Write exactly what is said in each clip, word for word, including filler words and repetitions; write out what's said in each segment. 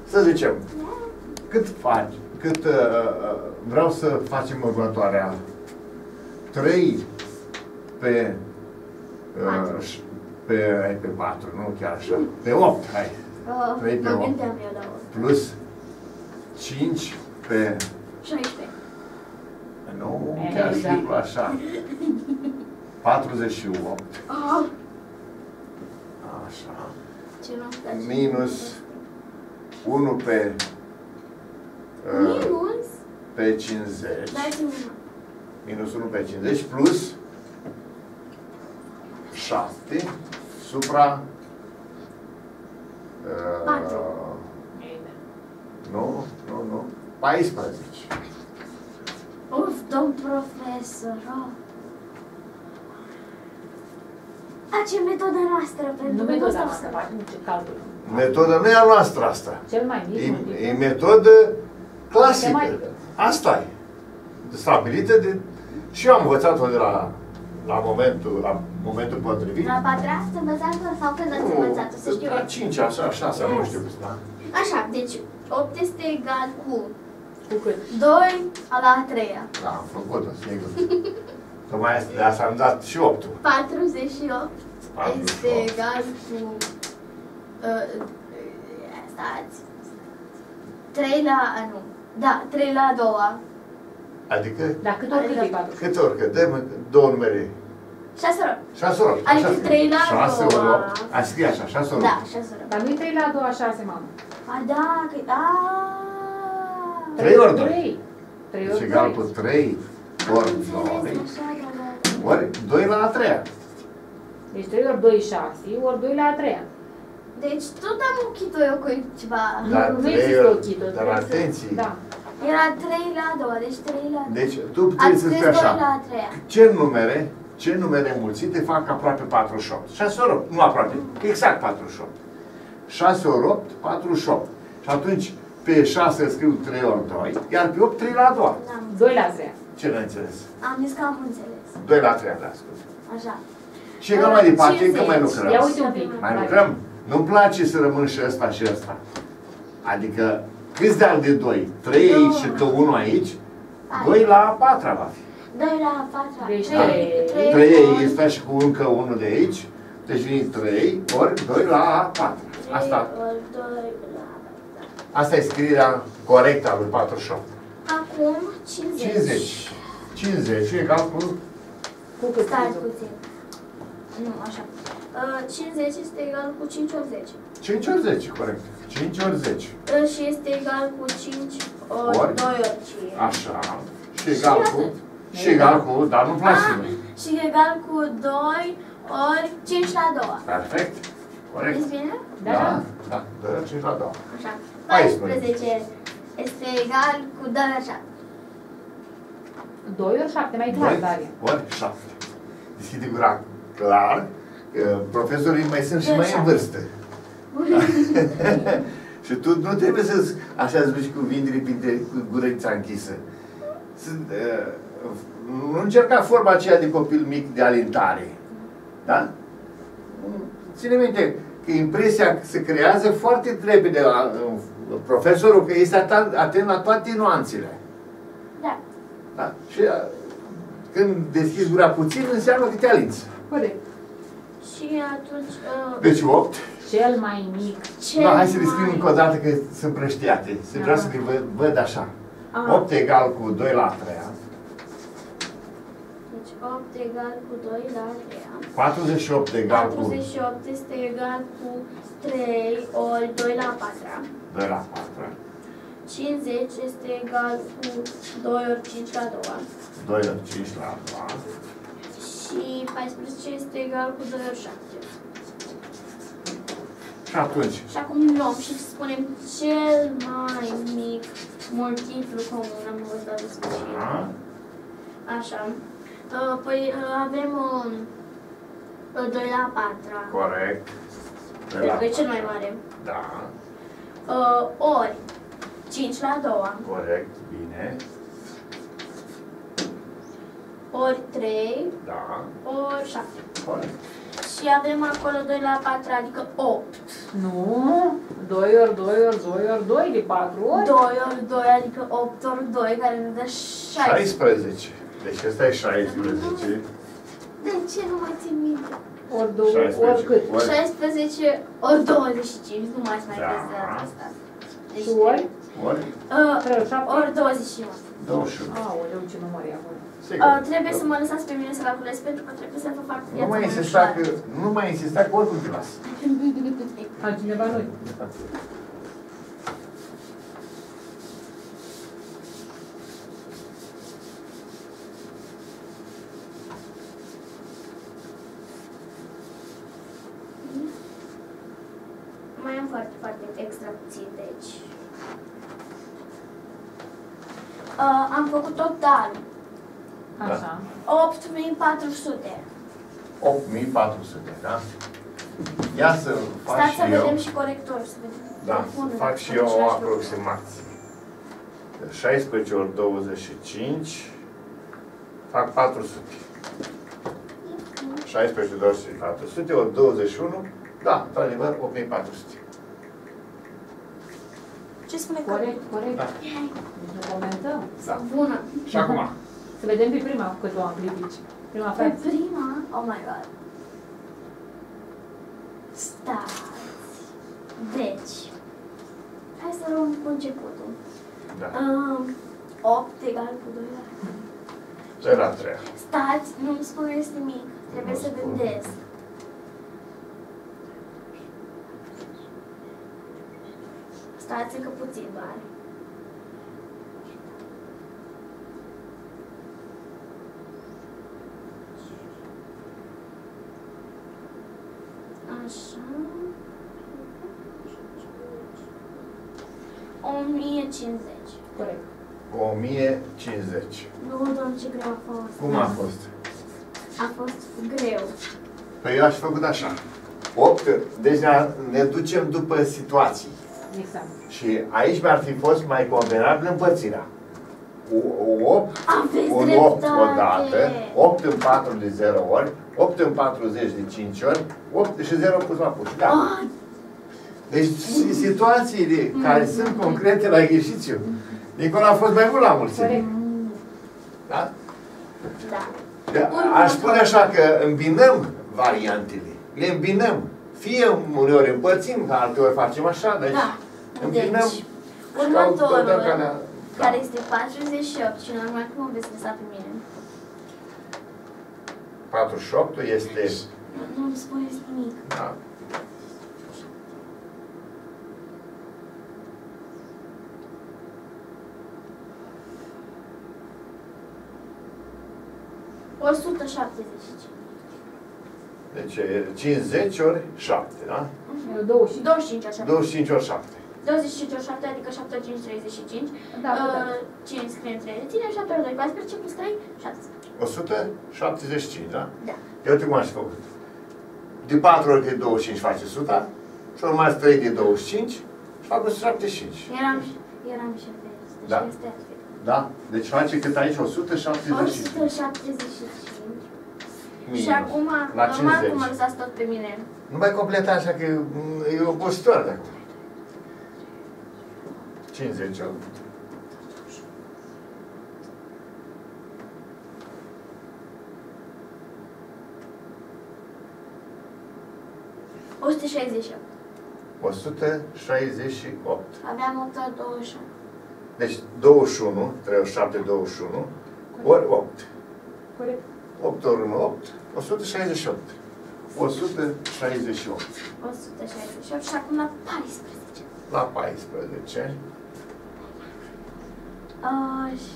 să zicem, cât faci, cât uh, uh, vreau să facem următoarea. trei pe uh, pe, pe patru, nu chiar așa, pe opt, hai. trei pe opt. Plus cinci pe șaisprezece. Nu, chiar simplu așa. patruzeci și opt. Așa. Minus unu pe Minus? Pe cincizeci. Minus unu pe cincizeci plus șapte supra patru. Nu, nu, nu. paisprezece. Uf, domn profesor. Oh. Face metoda noastră pentru Nu metoda noastră, facem ce calcul. Metoda nu e a noastră asta. Cel mai mic. E, e metodă clasică. Asta e. Stabilită de... Și eu am învățat-o de la, la momentul, la momentul potrivit. La patra ați învățat-o sau când ați învățat-o? Să știu. La cinci, așa, șase, nu știu cât, da? Așa, deci opt este egal cu... Cu cât? doi la a treia. Da, am făcut-o, sigur. Tocmai de asta am dat și optul. patruzeci și opt este egal cu... Uh, stați. trei la... nu. Da, trei la a doua. Adică? Da, cât ori cât e patru? Cât ori cât? Dă-mi două numere. șase ori. șase ori. Adică trei la a doua. șase ori opt. A scrie așa, șase ori. Da, șase ori. Dar nu-i trei la a doua, șase, mamă. A, da, că... trei ori doi. trei Deci ori egal cu doi. trei ori doi. Ori doi la a treia. Deci trei ori doi, șase, ori doi la a treia. Deci tot am ochit-o eu cu ceva. Dar Nu trei există ori- ochit-o. Dar atenție. Da. Era trei la a doua, deci trei la a treia. Deci tu trebuie să spui așa. doi la a treia. Ce numere, ce numere înmulțite fac aproape patruzeci și opt? șase ori opt, nu aproape, exact patruzeci și opt. șase ori opt, patruzeci și opt. Și atunci pe șase scriu trei ori doi, iar pe opt trei la a doua. doi la a treia. Ce n-ai înțeles? Am zis că am înțeles. doi la a treia, da, scuze. Așa. Și că mai departe, încă mai lucrăm. Ia uite un pic. Mai lucrăm? Nu-mi place să rămân și ăsta și ăsta. Adică, câți de ani de doi? trei aici și că unul aici, doi la a patra va fi. doi la a patra. Deci trei aici este și cu încă unul de aici. Deci vine trei ori doi la a patra. Asta, asta e scrierea corectă a lui patruzeci și opt. Acum cincizeci. cincizeci. cincizeci egal cu... Cu cât? Stai puțin. Nu, așa. Uh, cincizeci este egal cu cinci ori zece. cinci ori zece, corect. cinci ori zece. Uh, și este egal cu cinci ori, Ori? doi ori cinci. Așa. Și egal cu... Și egal cu... Dar nu place Ah, mie. și egal cu doi ori cinci la a doua. Perfect. Corect. Ești bine? Da, da. doi ori cinci la a doua. Așa. paisprezece. paisprezece este egal cu doi ori șapte. doi ori șapte, mai clar, doi Daria. ori șapte. Deschide gura clar. Că profesorii mai sunt și mai în vârstă. Și tu nu trebuie să așa zici cuvintele cu gurăița închisă. Sunt, uh, nu încerca forma aceea de copil mic de alintare. Da? Ține minte că impresia se creează foarte repede la uh, profesorul că este atent, atent la toate nuanțele. Da. Da? Și uh, când deschizi gura puțin, înseamnă că te alinți. Corect. Și atunci... Uh, Deci opt. Cel mai mic. cel Da, hai să le scriu mai- încă o dată că sunt prăștiate. Se vrea să le văd, văd așa. Aha. opt egal cu doi la a treia. Deci opt egal cu doi la a treia. patruzeci și opt egal cu patruzeci și opt este egal cu trei ori doi la a patra. doi la patru. cincizeci este egal cu doi ori cinci la a doua. doi ori cinci la a doua. Și paisprezece este egal cu doi ori șapte. Și atunci, Și acum luăm și spunem cel mai mic multiplu comun. Am învățat despre ce. da, Așa. Uh, Păi uh, avem um, uh, doi la a patra. corect. doi Pentru la că e cel mai patru. mare. Da, Uh, ori cinci la a doua. corect, bine. Ori trei. Da, Ori șapte. corect. Și avem acolo doi la a patra, adică opt. Nu, doi ori doi ori doi ori doi de patru ori. doi ori doi, adică opt ori doi, care ne dă șaisprezece. șaisprezece. Deci ăsta e șaisprezece. De ce nu mai țin minte? Ori două, ori cât? Ori- șaisprezece ori douăzeci și cinci, nu mai mai Da. vezi de data asta. Deci, Și ori? Ori Uh, Trei, șapte? ori douăzeci și unu. douăzeci și unu. Aoleu, ce număr e acolo. Sigur. Uh, trebuie să mă lăsați pe mine să calculez pentru că trebuie să vă fac Nu viața mai mai insista ușoară. că, nu mai insista că oricum te las. Altcineva noi. Mai am foarte, foarte extra puțin, deci... Uh, am făcut total Așa. opt mii patru sute. opt mii patru sute, da? Ia să fac Stați și să eu. vedem și corector, să vedem. Da, Bună, fac dacă și fac eu o același lucru. aproximație. șaisprezece ori douăzeci și cinci fac patru sute. șaisprezece ori douăzeci și cinci, patru sute ori douăzeci și unu, da, într-adevăr, opt mii patru sute. Ce spune Corect, că... corect. Da. Deci nu comentăm. Da. Bună. Și acum, Să vedem pe prima cât o am critici. Prima Pe fracție. prima, oh my god. Stați. Deci, hai să luăm cu începutul. da, Um, opt egal cu doi la... doi la trei. Stați, nu-mi spuneți nimic. Trebuie Nu să spun. vedeți. Stați încă puțin, doar. Așa. o mie cincizeci. Corect. o mie cincizeci. Nu, doamne, ce greu a fost. Cum a fost? A fost greu. Păi eu aș fi făcut așa. opt, deci ne, ne ducem după situații. Exact. Și aici mi-ar fi fost mai convenabil împărțirea. opt, Aveți un dreptate. opt odată, opt în patru de zero ori, opt în patruzeci de cinci ori, opt și zero pus la pus. Da. Ah, Deci situațiile care sunt concrete la exercițiu. Nicol a fost mai mult la mulțime. Corect. Da? da. De- Aș spune așa că îmbinăm variantele. Le îmbinăm. Fie uneori împărțim, alteori facem așa, deci Da. îmbinăm. Deci, și următorul, dăm calea. Da. care este patruzeci și opt și normal că mă veți lăsa pe mine. patruzeci și opt este... Nu îmi spuneți nimic. Da. o sută șaptezeci și cinci. Deci e cincizeci ori șapte, da? Eu douăzeci și cinci. douăzeci și cinci așa. douăzeci și cinci ori șapte. douăzeci și cinci ori șapte, adică șapte ori cinci, treizeci și cinci. Da, da. Uh, cinci scriem trei reține, șapte ori doi, paisprezece, plus trei, șaptesprezece. o sută șaptezeci și cinci, da? Da. Eu uite cum aș fi făcut. De patru ori de douăzeci și cinci face o sută, și urmați trei de douăzeci și cinci și fac o sută șaptezeci și cinci. Eram, eram și pe deci Da. este altfel. Da? Deci face cât aici? o sută o șaptezeci și cinci. sută șaptezeci și cinci. Minus. Și acum, La normal cincizeci. cum mă lăsați tot pe mine. Nu mai completa așa că e, e obositor de acum. cincizeci. o sută șaizeci și opt. o sută șaizeci și opt. Aveam opt ori douăzeci și unu. Deci douăzeci și unu, treizeci și șapte, douăzeci și unu, ori opt. Corect. opt ori unu, opt. o sută șaizeci și opt. o sută șaizeci și opt. o sută șaizeci și opt și acum la paisprezece. La paisprezece. A, și...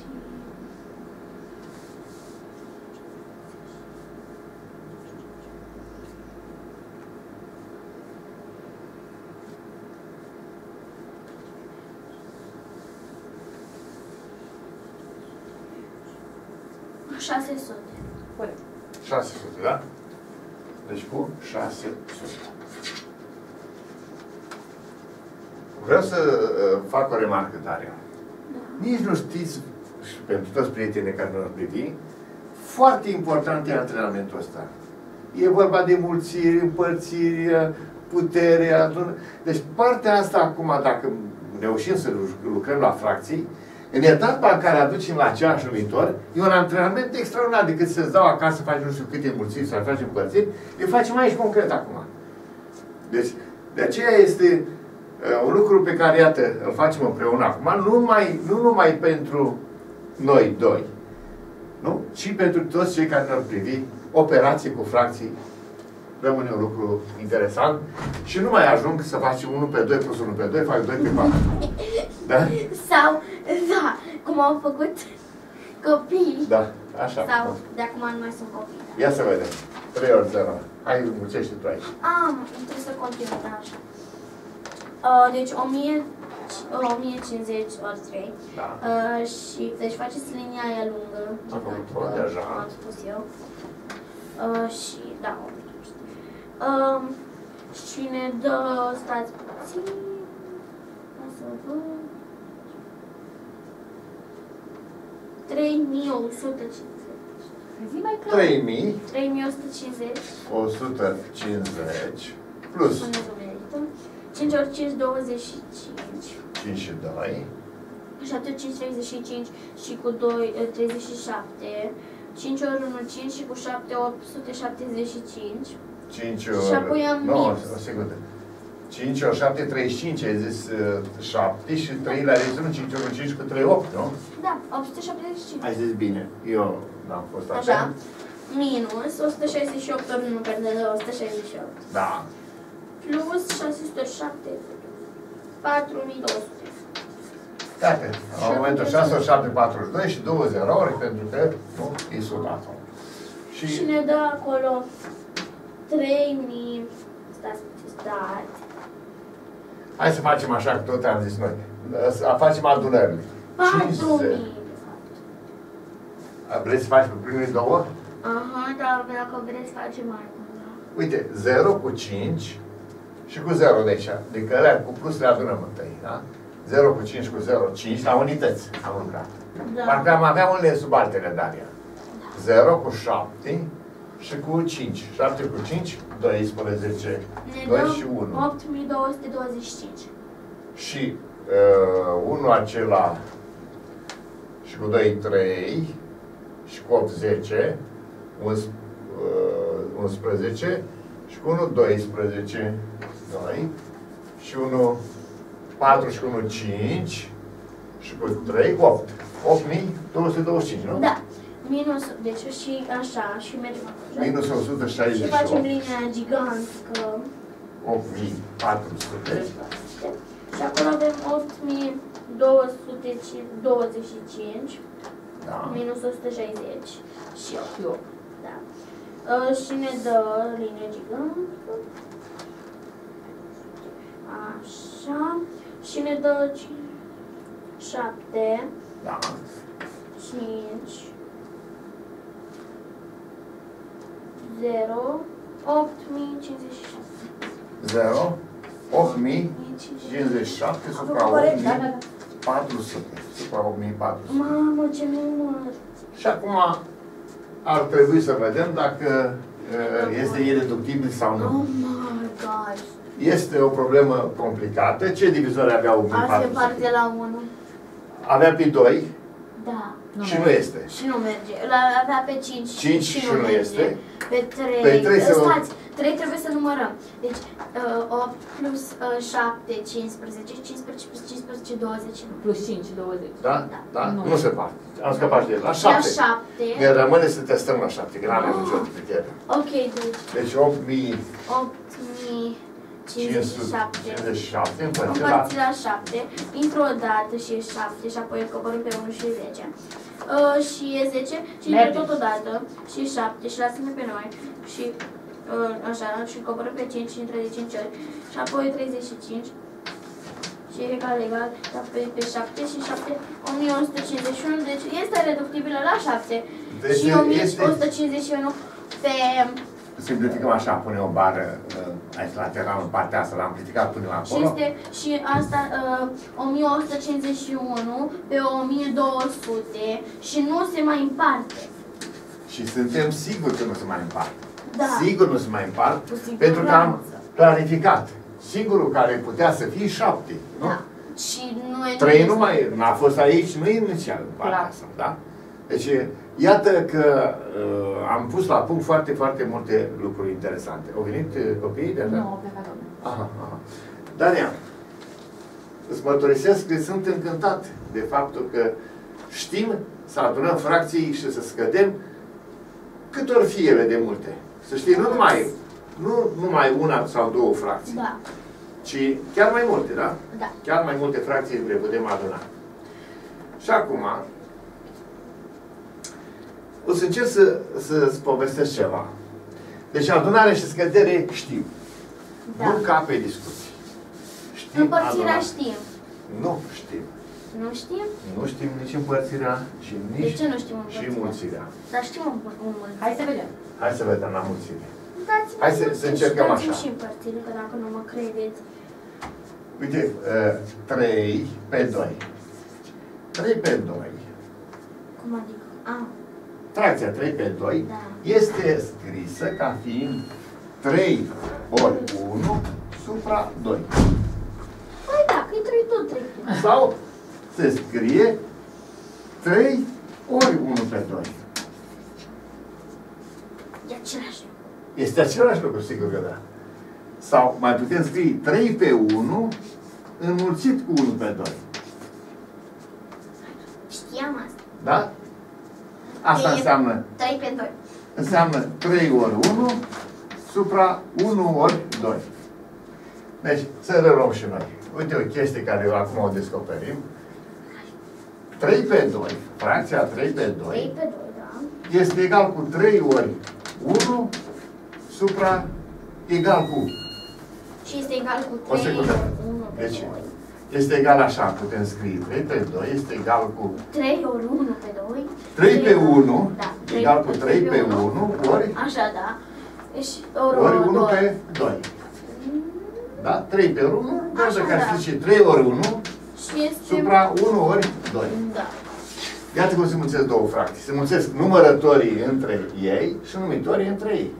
șase sute. Corect. șase sute, da? Deci cu șase sute. Vreau să uh, fac o remarcă tare. Da. Nici nu știți, și pentru toți prietenii care nu-l privi, foarte important e antrenamentul ăsta. E vorba de mulțiri, împărțiri, putere. Adun... Deci partea asta acum, dacă reușim să lucrăm la fracții, în etapa în care aducem la aceeași numitor, e un antrenament extraordinar decât să-ți dau acasă să faci nu știu câte mulțiri, să faci împărțiri, le facem aici concret acum. Deci, de aceea este uh, un lucru pe care, iată, îl facem împreună acum, nu numai, nu numai pentru noi doi, nu? Ci pentru toți cei care ne-au privit operații cu fracții. Rămâne un lucru interesant și nu mai ajung să facem unu pe doi plus unu pe doi, fac doi pe patru. Da? Sau, da, cum au făcut copiii. Da, așa. Sau, de acum nu mai sunt copii. Da. Ia să vedem. trei ori zero. Hai, mulțește tu aici. Ah, trebuie să continui, da, așa. Uh, deci, o mie, o mie cincizeci ori trei. Da. Uh, și, deci, faceți linia aia lungă. Am făcut-o deja. Am spus eu. Uh, și, da, Um, și ne dă, stați puțin, ca să văd, trei mii o sută cincizeci. Zi mai clar. trei mii trei mii o sută cincizeci. o sută cincizeci plus cinci ori cinci, douăzeci și cinci. cinci și doi. șapte ori cinci, treizeci și cinci și cu doi, treizeci și șapte. cinci ori unu, cinci și cu șapte, opt sute șaptezeci și cinci. cinci ori... Și apoi am nu, minus. o secundă. cinci ori șapte, treizeci și cinci, ai zis uh, șapte și trei la rezum, cinci ori cinci cu trei, opt, nu? Da, opt sute șaptezeci și cinci. Ai zis bine. Eu n-am fost Așa. atent. Minus o sută șaizeci și opt ori unu pe o sută șaizeci și opt. Da. Plus șase sute șapte. patru mii două sute. Iată, în momentul șase ori șapte, patruzeci și doi și două zerouri, pentru că nu e sudat. Și... Și ne dă acolo trei mii. Stați, stați. Hai să facem așa, că tot am zis noi. Să facem adunările. patru mii. Vreți să faci pe primele două? Aha, dar dacă vreți facem mai mult. Uite, zero cu cinci și cu zero de aici. Adică alea cu plus le adunăm întâi, da? zero cu cinci cu zero, cinci la unități am lucrat. Da. Parcă am avea unele sub altele, Daria. zero cu șapte și cu cinci. șapte cu cinci, doisprezece. Ne doi dăm și unu. opt mii două sute douăzeci și cinci. Și uh, unu acela și cu doi, trei și cu opt, zece, unsprezece și cu unu, doisprezece, doi și unu, patru și cu unu, cinci și cu trei, opt. opt mii două sute douăzeci și cinci, nu? Da. Minus, deci și așa, și mergem acolo. Minus o sută șaizeci Și și facem opt. linia gigantică. opt mii patru sute. Și acolo avem opt mii două sute douăzeci și cinci. Da. Minus o sută șaizeci și opt. Da. Uh, și ne dă linie gigantică. Așa. Și ne dă șapte. Da. cinci. zero. opt mii cincizeci și șapte. zero. opt mii cincizeci și șapte supra opt mii patru sute. Supra opt mii patru sute. Mamă, ce număr! Și acum ar trebui să vedem dacă uh, este ireductibil sau nu. Oh my gosh! Este o problemă complicată. Ce divizoare avea opt mii Ar fi patru sute? parte la unu. Avea pe doi Da. și nu este. Și nu merge. La avea pe cinci, cinci și, și nu nu merge. este. Pe trei. Pe trei să- Stați, trei trebuie să numărăm. Deci uh, opt plus uh, șapte, cincisprezece, cincisprezece plus cincisprezece, douăzeci. Nu. Plus cinci, douăzeci. Da? Da. Da? Nu. Nu se poate. Am scăpat de el. La La șapte. șapte. Ne rămâne să testăm la șapte, că n-am nicio putere. Ok, deci Deci opt mii opt mii cinci cincizeci și sute șapte. cincizeci și șapte împărțit la... Împărțit la șapte, intră o dată și e șapte și apoi coborâm pe unu și e zece. Uh, și e zece și intră Merge. tot o dată și e șapte și lasă-ne pe noi și uh, așa și coborâm pe cinci și intră de cinci ori și apoi treizeci și cinci și e egal egal dar pe, pe șapte și șapte o mie o sută cincizeci și unu, deci este reductibilă la șapte Deci și o mie o sută este- cincizeci și unu pe... Simplificăm așa, punem o bară uh, aici lateral în partea asta, l-am amplificat, punem Și acolo. este și asta uh, o mie o sută cincizeci și unu pe o mie două sute și nu se mai împarte. Și suntem siguri că nu se mai împart. Da. Sigur nu se mai împart, Cu siguranță. pentru că am clarificat. Singurul care putea să fie șapte. Nu? Da. Și nu e... Trei nu mai n-a fost aici, nu e inițial în partea asta, da? Deci, iată că uh, am pus la punct foarte, foarte multe lucruri interesante. Au venit uh, copiii de-așa? Nu, au plecat domnule. Aha, aha. Daniel, îți mărturisesc că sunt încântat de faptul că știm să adunăm fracții și să scădem cât ori fi ele de multe. Să știi, nu numai, nu numai una sau două fracții, Da. ci chiar mai multe, da? Da. Chiar mai multe fracții le putem aduna. Și acum, o să încerc să, să-ți povestesc ceva. Deci adunare și scădere știu. Da. Nu ca pe discuții. Știm Împărțirea adunare. știm. Nu știm. Nu știm? Nu știm nici împărțirea și nici De ce nu știm și împărțirea? mulțirea. Dar știm înmulțirea. Hai să vedem. Hai să vedem la mulțire. Dați-mi Hai să- mulțire să încercăm și dați-mi așa. și împărțire, că dacă nu mă credeți. Uite, uh, trei pe doi. trei pe doi. Cum adică? A, Fracția trei pe doi Da. este scrisă ca fiind trei ori unu supra doi. păi da, că-i trei tot trei. Sau se scrie trei ori unu pe doi. E același. Este același lucru, sigur că da. Sau mai putem scrie trei pe unu înmulțit cu unu pe doi. Știam asta. Da? Asta E înseamnă, trei pe doi. înseamnă trei ori unu supra unu ori doi. Deci, să reluăm și noi. Uite o chestie care acum o descoperim. trei pe doi, fracția trei pe trei doi, pe doi, da. este egal cu trei ori unu supra egal cu. Și este egal cu O trei secundă. ori unu pe Deci, doi. este egal așa, putem scrie trei pe doi este egal cu trei ori unu pe doi. trei pe unu, Da. egal cu trei pe unu, ori, Așa, da. Deci, ori, ori unu, unu doi. pe doi. Da? trei pe unu, Așa, așa care da. zice trei ori unu Și este... supra unu ori doi. Da. Iată cum se mulțesc două fracții. Se mulțesc numărătorii între ei și numitorii între ei.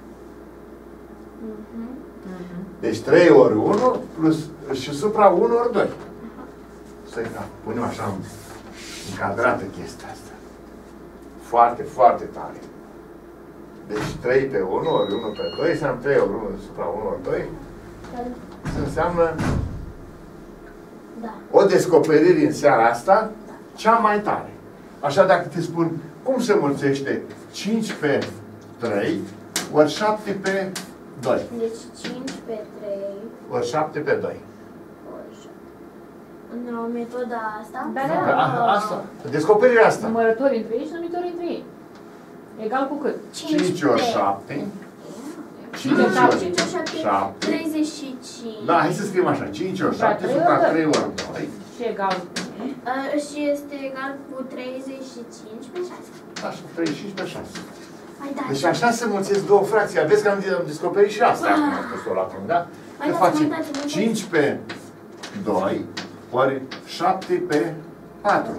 Mhm. Deci trei ori unu plus și supra unu ori doi. Să punem așa în încadrată chestia asta. Foarte, foarte tare. Deci trei pe unu ori unu pe doi înseamnă trei ori unu supra unu ori doi. Înseamnă Da. o descoperire în seara asta cea mai tare. Așa dacă te spun cum se mulțește cinci pe trei ori șapte pe doi. Deci cinci pe trei Ori șapte pe doi. ori șapte. În o metoda asta? Da, A- da. a- Asta. Descoperirea asta. Numărători între ei și numitori între ei. Egal cu cât? cinci ori șapte. cinci ori ori șapte. cinci ori șapte. șapte. treizeci și cinci. Da, hai să scriem așa. cinci ori șapte trei supra ori doi. trei ori doi. Și egal cu... Uh, și este egal cu treizeci și cinci pe șase. Așa, treizeci și cinci pe șase. Hai da. Deci așa se mulțesc două fracții. Aveți că am am descoperit și asta acum am pus-o la punct, da? Hai, Că dați, facem uitați, uitați. cinci pe doi ori șapte pe patru.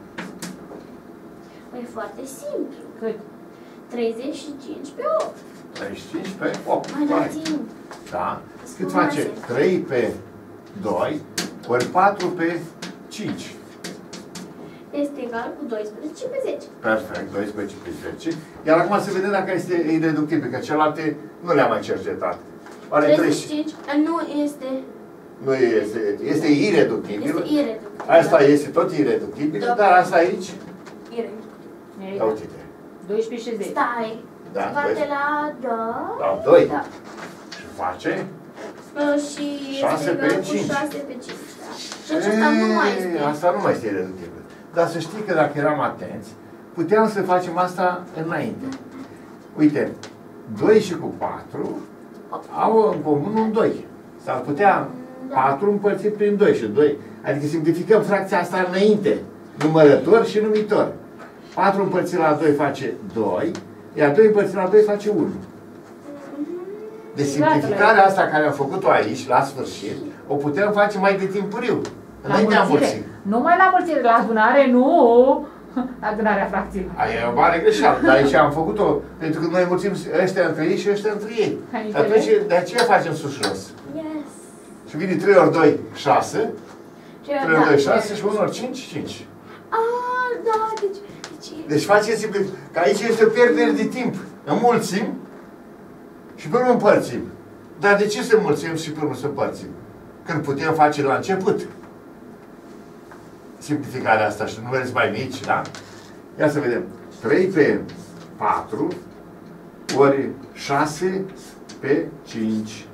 Păi e foarte simplu. Cât? treizeci și cinci pe opt. treizeci și cinci pe opt. Mai dați-mi. Da? Cât Scuze. face? trei pe doi ori patru pe cinci. Este egal cu doisprezece pe zece. Perfect, doisprezece pe zece. Iar acum să vedem dacă este ireductibil, că celelalte nu le-am mai cercetat. Oare treizeci și treizeci? cinci nu este... Nu este, este ireductibil. Este ireductibil. Asta este tot ireductibil, Da. dar asta aici, Ireductibil. E ia egal. uite-te. doisprezece și zece. Stai. Da, Se face doi. la doi. La doi. Da. Și face? Uh, Și șase este pe egal cu cinci. șase pe cinci. Da. Și acesta nu mai Ei, este. Asta nu mai este ireductibil. Dar să știi că dacă eram atenți, puteam să facem asta înainte. Uite, doi și cu patru au în comun un doi. S-ar putea Da. patru împărțit prin doi și doi. Adică simplificăm fracția asta înainte. Numărător și numitor. patru împărțit la doi face doi, iar doi împărțit la doi face unu. Deci simplificarea asta care am făcut-o aici, la sfârșit, o putem face mai de timpuriu. La Înainte am mulțire. mulțit. Nu mai la mulțire, la adunare, nu! Adunarea fracțiilor. Aia e o mare greșeală, dar aici am făcut-o, pentru că noi mulțim ăștia între ei și ăștia între ei. Atunci, de aceea facem sus și jos. Yes. Și vine trei ori doi, șase, Ce- trei ori da. doi, șase și unu ori cinci, cinci. Ah, da, deci... deci... Deci faceți simplu, că aici este o pierdere de timp. Înmulțim și până împărțim. Dar de ce să înmulțim și până să împărțim? Când putem face la început simplificarea asta și numere mai mici, da? Ia să vedem. trei pe patru ori șase pe cinci.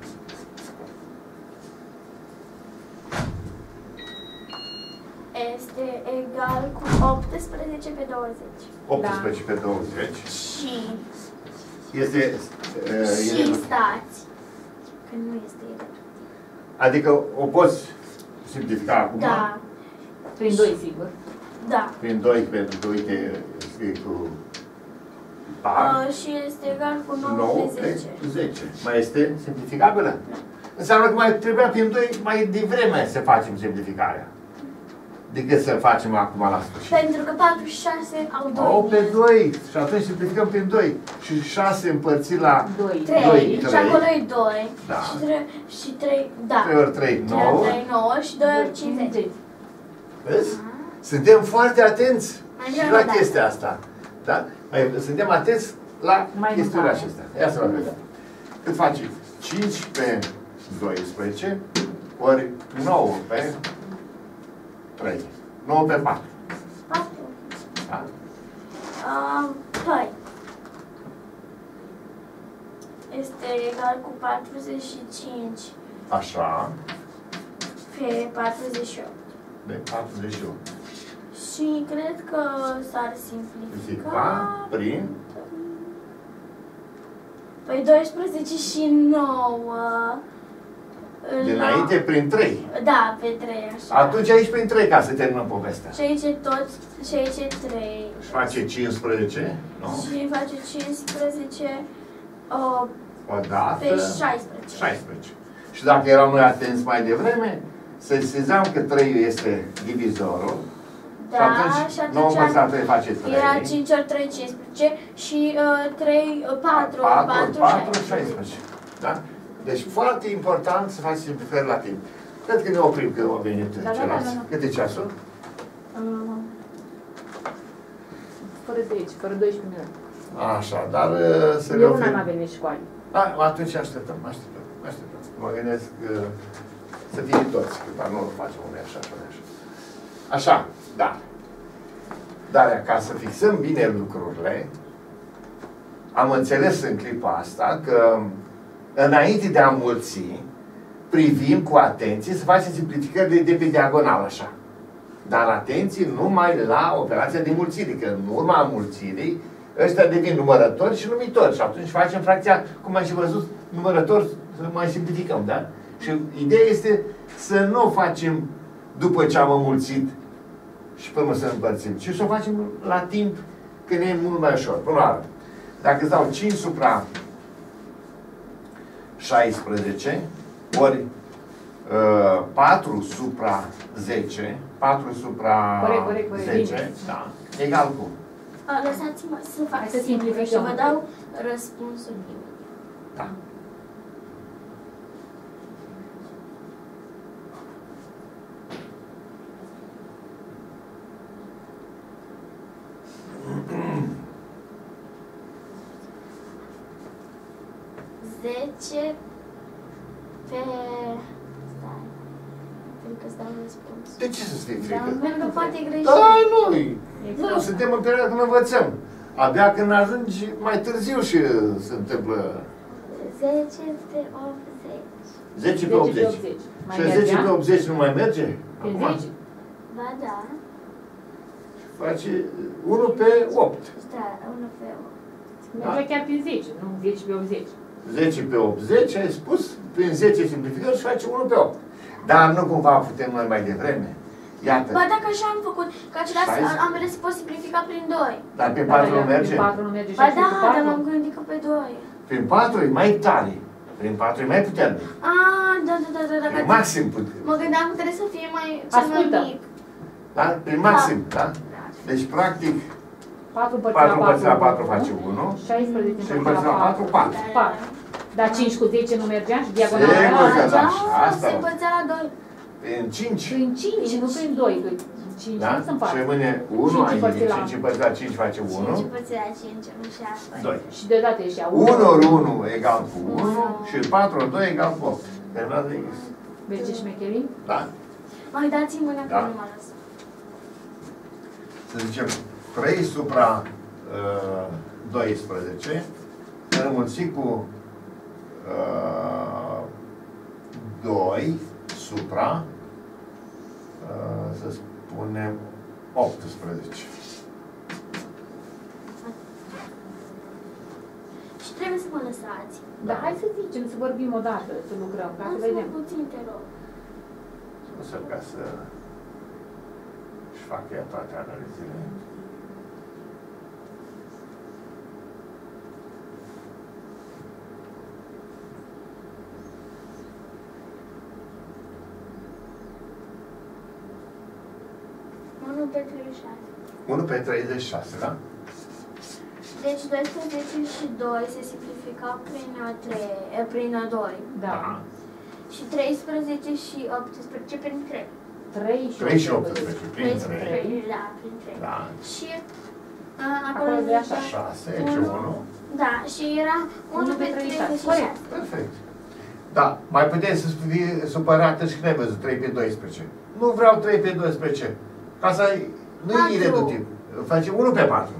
Este egal cu optsprezece pe douăzeci. optsprezece pe douăzeci. Și... Este... Uh, și e, stați. Că nu este egal. adică o poți simplifica acum? Da. Prin doi, sigur. Da. Prin doi, pentru că, uite, scrie cu par. Uh, și este egal cu nouă nouă pe pe zece. zece. Mai este simplificabilă? Înseamnă că mai trebuia prin doi mai devreme să facem simplificarea. Decât să facem acum la sfârșit. Pentru că patru și șase au doi. Au pe doi. Și atunci simplificăm prin doi. Și șase împărțit la doi. trei. doi, Și trei. acolo e doi. Da. Și trei, și trei, da. trei ori trei, trei ori nouă. trei, nouă și doi ori cincizeci. Vezi? Suntem foarte atenți Mai și greu, la da. chestia asta. Da? Mai, suntem atenți la Mai chestiile mult. acestea. Ia să vedem. Cât face? cinci pe doisprezece ori nouă pe trei. nouă pe patru. patru. Da? Uh, păi. Este egal cu patruzeci și cinci Așa. pe patruzeci și opt. De patruzeci și opt. Și cred că s-ar simplifica Simplifica prin păi doisprezece și nouă. dinainte prin trei. Da, pe trei, așa. Atunci aici prin trei ca să terminăm povestea. Și aici e tot, și aici e trei. Și face cincisprezece, nu? Și face cincisprezece uh, Odată. pe șaisprezece. șaisprezece. Și dacă eram noi atenți mai devreme, să sezam că trei este divizorul. Da, și și atunci nouă atunci învățat trei face trei. era cinci ori trei, cincisprezece și uh, trei, uh, patru, patru, patru, șaisprezece. șaisprezece. Da? Deci foarte important să faci simplificări la timp. Cred că ne oprim că au venit Da, da, ceilalți. da, da, da. Cât e ceasul? Uh, Fără zece, fără doisprezece minute. Așa, dar uh, să ne Eu una oprim. n-a venit școală. Da, atunci așteptăm, așteptăm, așteptăm. Mă gândesc că să fie toți, că dar nu o facem unei așa și unei așa. Așa, da. Dar ca să fixăm bine lucrurile, am înțeles în clipa asta că înainte de a mulți, privim cu atenție să facem simplificări de, de pe diagonal, așa. Dar atenție numai la operația de mulțire, că în urma mulțirii ăștia devin numărători și numitori. Și atunci facem fracția, cum am și văzut, numărători, să mai simplificăm, da? Și ideea este să nu o facem după ce am înmulțit și până să împărțim, ci să o facem la timp, când e mult mai ușor. Până la urmă, dacă îți dau cinci supra șaisprezece ori uh, patru supra zece, patru supra Corect, corect, corect, zece, bine. da, egal cu. A, lăsați-mă să fac Hai să simplu și simplificăm. vă dau răspunsul imediat. Da. zece pe... Stai. Pentru că îți dau răspuns. De ce să-ți fie Da, frică? pentru că poate greși. Da, nu, Exact. nu, suntem în perioada când învățăm. Abia când ajungi mai târziu și se întâmplă zece pe optzeci. zece pe optzeci. Mai Și zece pe mergea? optzeci nu mai merge? Pe Acum zece. Ba da. face unu pe opt. Stai, unu pe opt. Mergea chiar prin zece, nu zece pe optzeci. zece pe optzeci, ai spus, prin zece simplificări și face unu pe opt. Dar nu cumva putem noi mai devreme. Iată. Ba dacă așa am făcut, că acelea șaisprezece. ambele se pot simplifica prin doi. Dar pe patru nu merge? Prin patru nu merge. Ba și da, cu dar patru. m-am gândit că pe doi. Prin patru e mai tare. Prin patru e mai puternic. Ah, da, da, da, da, da. E maxim puternic. Mă gândeam că trebuie să fie mai, cel mai Ascultă. mic. Da? Prin maxim, da? Deci, practic, patru patru împărțit la patru face unu. șaisprezece Și împărțit la patru, patru. patru. Dar cinci cu zece nu mergea și diagonala Sigur aia? că da. Da, Asta. se împărțea la doi. În cinci. Prin cinci, nu prin doi. cinci Da? nu sunt Și patru. rămâne unu cinci aici. împărțit la- cinci împărțit la cinci face unu. cinci împărțit la cinci, nu și asta. doi. Și deodată ieșea unu ori unu egal cu unu și patru ori doi egal cu opt. Terminat de X. Vezi ce șmecherii? Da? Mai dați-mi mâna că Da. nu mă las. Să zicem trei supra uh, doisprezece înmulțit cu uh, doi supra uh, să spunem optsprezece. Și trebuie să mă lăsați. Dar hai să zicem, să vorbim odată, să lucrăm, ca să Lasă-mă vedem. puțin, te rog. O să ca să își facă ea toate analizele. unu pe treizeci și șase. unu pe treizeci și șase, da? Deci doisprezece și doi se simplifica prin trei, prin doi. Da. Și treisprezece și optsprezece prin trei. trei și trei și optsprezece, prin trei. trei. Da, prin trei. Da. Și a, acolo Acolo de așa. zicea șase, ce unu. Da, și era unu pe treizeci și șase. Corect. Perfect. Da, mai puteți să fie supărată și când ai văzut trei pe doisprezece. Nu vreau trei pe doisprezece. Ca să ai, nu e patru. ireductibil. Face unu pe patru.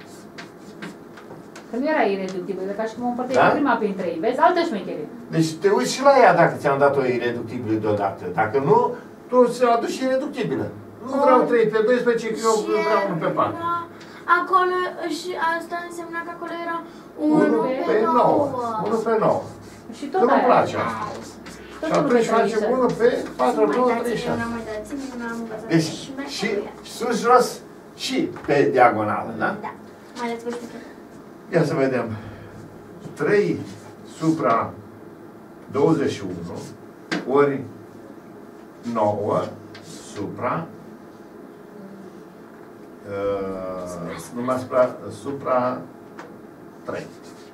Că nu era ireductibil, ca și cum o împărteai Da? prima prin trei. Vezi? Altă șmecherie. Deci te uiți și la ea dacă ți-am dat-o ireductibilă deodată. Dacă nu, tu ți-o aduci ireductibilă. Nu vreau trei pe doisprezece, că eu Și vreau unu pe patru. era acolo, și asta însemna că acolo era unu unu pe pe nouă. nouă. unu pe nouă. Și Că tot nu-mi aia. place asta. Tot Și unu pe atunci facem treizeci și șase. unu pe patru, Mai nouă, dați-mi treizeci și una, șase. mai dați-mi una, am învățat. Deci, și sus, jos și pe diagonală, da? Da. Mai dați-vă șmecherie. Ia să vedem. trei supra douăzeci și unu ori nouă supra uh, numai supra, supra trei.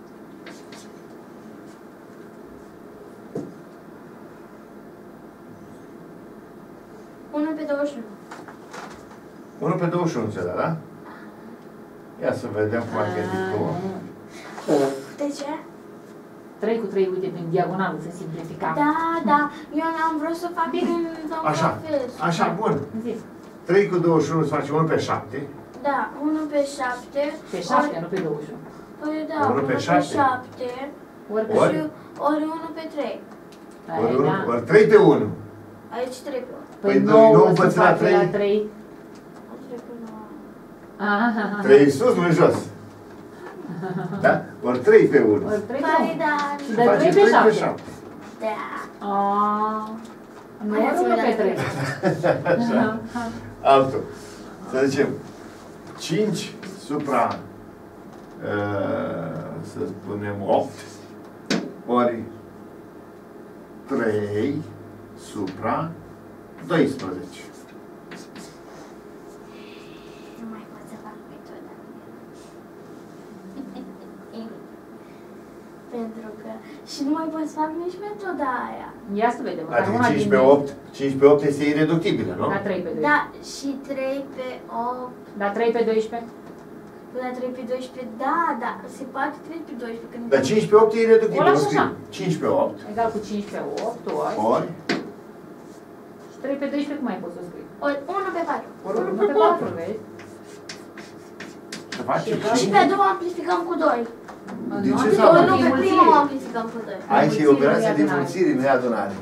unu pe douăzeci și unu. unu pe douăzeci și unu ți-a dat, da? Ia să vedem cum ai gândit tu. De ce? trei cu trei, uite, prin diagonală se simplifica. Da, da. Eu n-am vrut să fac prin Așa, așa, bun. Zi. trei cu douăzeci și unu se face unu pe șapte. Da, unu pe șapte. Pe șapte, nu pe douăzeci și unu. Păi da, unu unu pe pe șapte. șapte. Ori pe Ori? Și ori unu pe trei. Ori, Aia, unu, da. ori trei pe unu. Aici trei pe unu. Păi Păi doi, nouă nouă împărțit se la face trei. la trei. trei pe nouă. Aha. trei sus, nu jos. Da? Ori trei pe unu. Ori trei Păi nouă. da. Și de Face trei pe șapte. Da. Aaaa. Nu Hai ori să unu vedem. pe trei. Așa. Altul. Să zicem cinci supra uh, să spunem opt ori trei supra doisprezece. Nu mai pot să fac metoda. Pentru că și nu mai pot să fac nici metoda aia. Ia să vedem. măcar Adică una cinci din- pe opt, cinci pe opt este ireductibilă, nu? La trei pe doi. Da, și trei pe opt. La trei pe doisprezece? La trei pe doisprezece, da, da, se poate trei pe doisprezece. Când Dar cinci pe opt e ireductibil. O las nu scriu. așa. cinci pe opt Egal cu cinci pe opt ori. ori Și trei pe doisprezece cum mai poți să scrii? Ori unu pe patru. ori unu unu pe pe patru, patru. vezi? Să facem Și Și cinci. pe două amplificăm cu doi. De Nu, ce nu, s-a nu, Ori făcut? nu, pe mulțire. prima o amplificăm cu doi. Aici e Mulțire, operația nu e de adunare. mulțire, nu e adunare.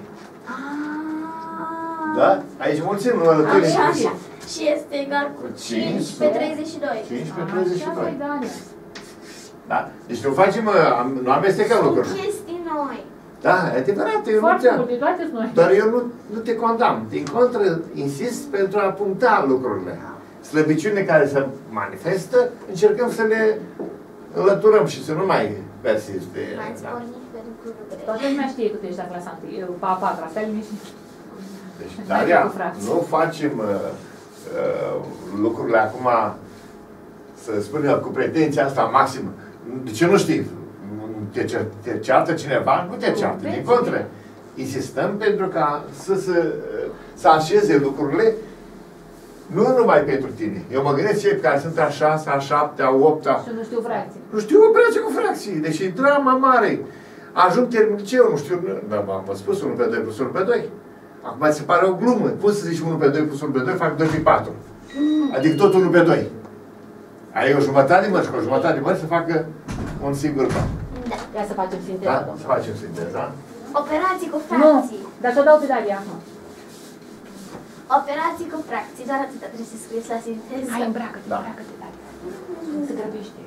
Ah. Da? Aici mulțim, nu alături. Așa, așa. Și este egal cu cinci pe treizeci și doi. cinci pe treizeci și Așa, doi. păi, Dania. Da? Deci nu facem, uh, am- nu amestecăm Sunt lucrurile. chestii noi. Da, e adevărat, eu nu Foarte te-am. multe, toate sunt noi. Dar eu nu, nu te condamn. Din contră, insist pentru a puncta lucrurile. Slăbiciunile care se manifestă, încercăm să le înlăturăm și să nu mai persiste. M-ați Da. pornit pe lucruri grele. Toată lumea știe că tu ești la clasa întâi, eu, pa a patra, stai liniștit. Deci, Hai Daria, cu frații. nu facem uh, uh, lucrurile acum, să spunem cu pretenția asta maximă. De ce nu știi? Te, cer, te ceartă cineva? Nu te ceartă, din contră. Insistăm pentru ca să, să, să așeze lucrurile, nu numai pentru tine. Eu mă gândesc cei care sunt a șasea, a șaptea, a opta. Și nu știu fracții. Nu știu operație cu fracții. Deci e drama mare. Ajung termin liceu, nu știu, dar v-am spus unu pe doi plus unu pe doi. Acum se pare o glumă. Cum să zici unu pe doi plus unu pe doi, fac doi pe patru. Adică tot unu pe doi. Ai o jumătate de mări și cu o jumătate de mări să facă un singur ban. Da. Ia să facem sinteza. Da? Să facem sinteza. Operații cu Nu, fracții. dar să o dau pe Dalia acum. Operații cu fracții, doar atâta trebuie să scrieți la sinteză. Hai, îmbracă-te, Da. îmbracă-te, Dalia. Se grăbește.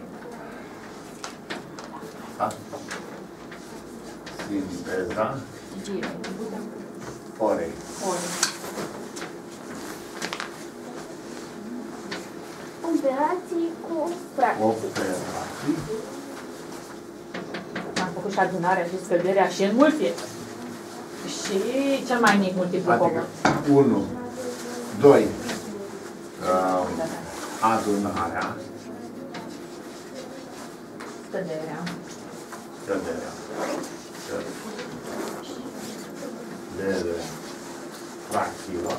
Da? Sinteza. Gire. Ore. Ori. Operații cu fracții. Operații. Am făcut și adunarea și scăderea și înmulțire. Și cel mai mic multiplu Adică comun. unu, doi, uh, adunarea, Scăderea. scăderea, scăderea fracțiilor,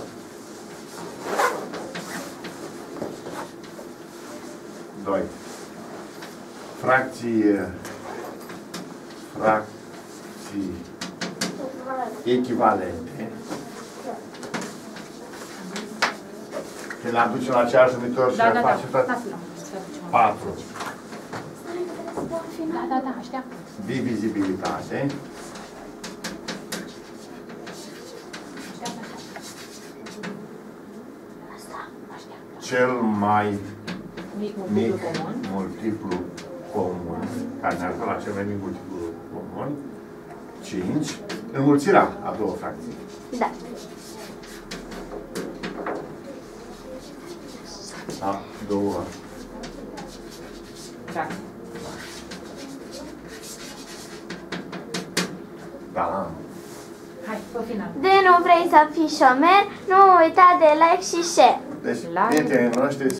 doi, fracții, fracții echivalente. Când le aducem la aceeași numitor și Da, le da, da. facem toate Lasă-l. patru. Da, da, da, așteaptă. Divizibilitate. Cel mai Mic mic multiplu comun. multiplu comun, care ne arată la cel mai mic multiplu comun, cinci, înmulțirea a două fracții. Da. A două. Da. Da. Hai, pe final. De nu vrei să fii șomer, nu uita de like și share. Deci, La- prietenii noștri